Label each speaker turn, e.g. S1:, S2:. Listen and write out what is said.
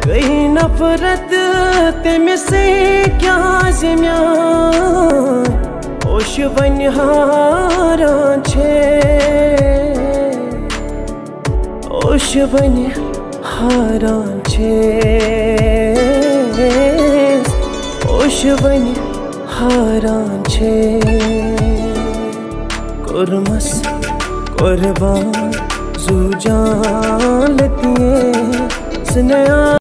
S1: गई नफरत तमिसे क्या ज़िम्यान ओश वन हारान छे ओश वन हारान छे ओश वन हारान छे कुर्मस कुर्बान जू जान लतिए